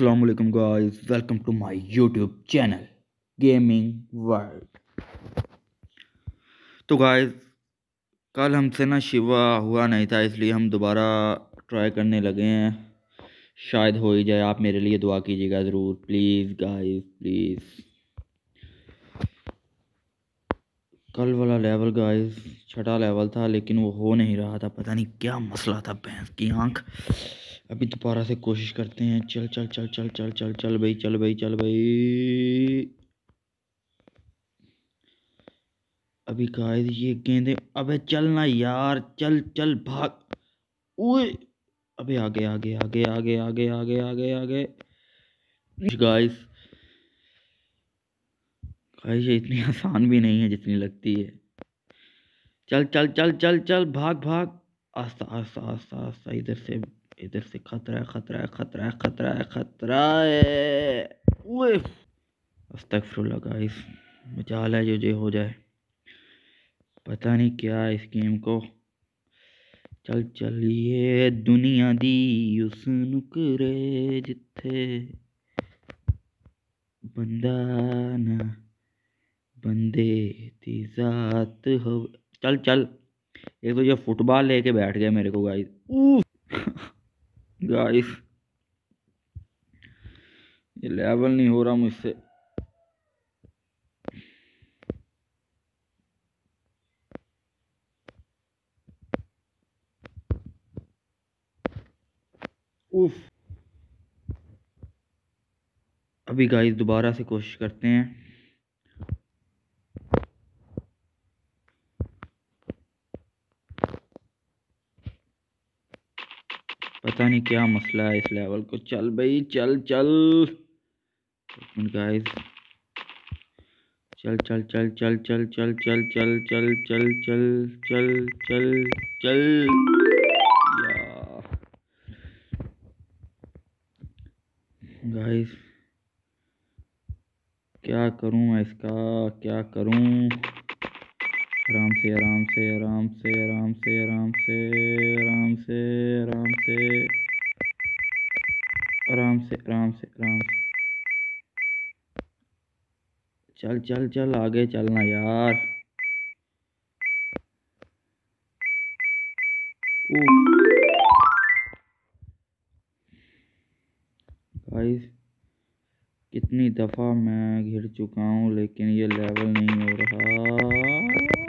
अस्सलाम वालेकुम guys, welcome to my YouTube channel gaming world. तो गाइस कल हमसे ना शिवा हुआ नहीं था, इसलिए हम दोबारा ट्राई करने लगे हैं। शायद हो ही जाए। आप मेरे लिए दुआ कीजिएगा ज़रूर, प्लीज़ गाइस प्लीज़। कल वाला लेवल गाइस छठा लेवल था, लेकिन वो हो नहीं रहा था। पता नहीं क्या मसला था भैंस की आंख। अभी दोबारा से कोशिश करते हैं। चल चल चल चल चल चल चल भाई, चल भाई, चल भाई। अभी गाइस ये गेंदे, अबे चलना यार, चल चल भाग। ओए अबे आगे आगे आगे आगे आगे आगे आगे आगे। गाइस गाइस ये इतनी आसान भी नहीं है जितनी लगती है। चल चल चल चल चल, भाग भाग। आस्ता आस्ता आस्ता आस्ता। इधर से खतरा है, खतरा है, खतरा है, खतरा है, खतरा है। ओए अस्तगफुरुल्लाह गाइस, मजाल है जो जे हो जाए। पता नहीं क्या है इस गेम को। चल चलिए दुनिया दी उस नुकरे जिथे बंदा ना बंदे दी जात हो। चल चल। एक तो ये फुटबॉल लेके बैठ गया मेरे को गाइस। गाइस ये लेवल नहीं हो रहा मुझसे। उफ। अभी गाइस दोबारा से कोशिश करते हैं। पता नहीं क्या मसला है इस लेवल को। चल भाई चल चल। गाइस चल चल चल चल चल चल चल चल चल चल चल चल चल चल। गाइस क्या करूं मैं इसका, क्या करूं। आराम से आराम से आराम से आराम से आराम से आराम से आराम से आराम से आराम से आराम से। चल चल चल आगे चलना यार। गाइस कितनी दफ़ा मैं घिर चुका हूँ, लेकिन ये लेवल नहीं हो रहा।